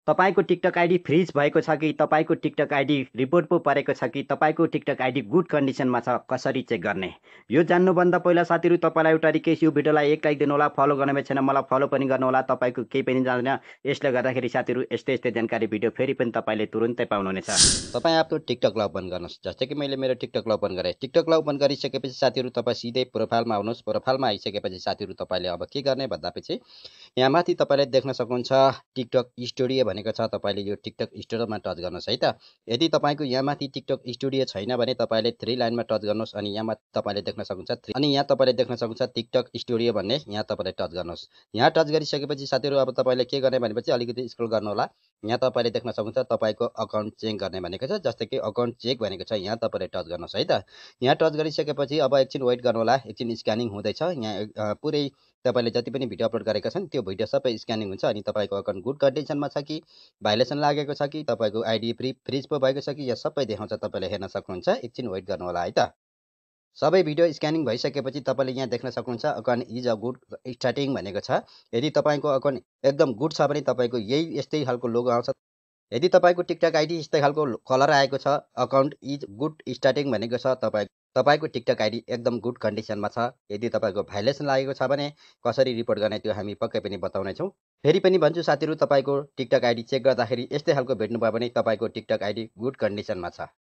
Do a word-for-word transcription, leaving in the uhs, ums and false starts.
तपाईको TikTok ID fridge भएको छ कि तपाईको टिकटक आइडी रिपोर्ट पो परेको छ कि तपाईको टिकटक आइडी गुड कन्डिसनमा छ कसरी चेक गर्ने यो जान्नुभन्दा पहिला साथीहरू तपाईँलाई एउटा रिक्वेस्ट यो भिडियोलाई एक लाइक दिनु होला फलो गर्ने छैन मलाई फलो पनि गर्नु होला तपाईँको केही पनि जान्दैन यसले गर्दाखेरि साथीहरू यस्तै यस्तै जानकारी भिडियो फेरि पनि तपाईँले तुरुन्तै पाउनुहुनेछ तपाईँ आफ्नो टिकटकलाई ओपन गर्नुहोस् जस्तै कि मैले मेरो टिकटकलाई ओपन गरेँ टिकटकलाई ओपन गरिसकेपछि साथीहरू तपाईँ सिधै प्रोफाइलमा आउनुहोस् प्रोफाइलमा आइसकेपछि साथीहरू तपाईँले अब के गर्ने भन्दापछि यहाँ माथि तपाईँले देख्न सक्नुहुन्छ टिकटक स्टुडियो भनेको छ तपाईँले यो टिकटक स्टुडियोमा टच गर्नुहोस् है त यदि तपाईँको यहाँ माथि टिकटक स्टुडियो छैन भने तपाईँले थ्री लाइनमा टच गर्नुहोस् अनि यहाँ माथि तपाईँले देख्न सक्नुहुन्छ थ्री अनि यहाँ तपाईँले देख्न सक्नुहुन्छ टिकटक स्टुडियो भन्ने यहाँ तपाईँले टच गर्नुहोस् यहाँ टच गरिसकेपछि साथीहरू अब तपाईँले के गर्ने भनेपछि अलिकति स्क्रोल गर्नु होला यहाँ तपाईँले देख्न सक्नुहुन्छ तपाईँको अकाउन्ट चेक गर्ने भनेको छ जस्तै कि अकाउन्ट चेक भनेको छ यहाँ तपाईँले टच गर्नुहोस् है त यहाँ टच गरिसकेपछि अब एकछिन वेट गर्नु होला एकछिन स्क्यानिङ हुँदैछ यहाँ पुरै तपाईँले जति पनि भिडियो अपलोड गरेका छन् त्यो भिडियो सबै स्क्यानिङ हुन्छ अनि तपाईँको अकाउन्ट गुड कन्डिसनमा छ कि भाइलेसन लागेको छ कि तपाईँको आइडी फ्री फ्रिज पो भएको छ कि यो सबै देखाउँछ तपाईँले हेर्न सक्नुहुन्छ एकछिन वेट गर्नु होला है त सबै भिडियो स्क्यानिङ भइसकेपछि तपाईँले यहाँ देख्न सक्नुहुन्छ account is a good starting भनेको छ यदि तपाईँको अकाउन्ट एकदम गुड छ भने तपाईँको यही यस्तै खालको लोगो आउँछ यदि तपाईँको टिकटक आइडी यस्तै खालको कलर आएको छ अकाउन्ट इज गुड स्टार्टिङ भनेको छ तपाईँ तपाईँको टिकटक आइडी एकदम गुड कन्डिसनमा छ यदि तपाईँको भाइलेसन लागेको छ भने कसरी रिपोर्ट गर्ने त्यो हामी पक्कै पनि बताउनेछौँ फेरि पनि भन्छु साथीहरू तपाईँको टिकटक आइडी चेक गर्दाखेरि यस्तै खालको भेट्नुभयो भने तपाईँको टिकटक आइडी गुड कन्डिसनमा छ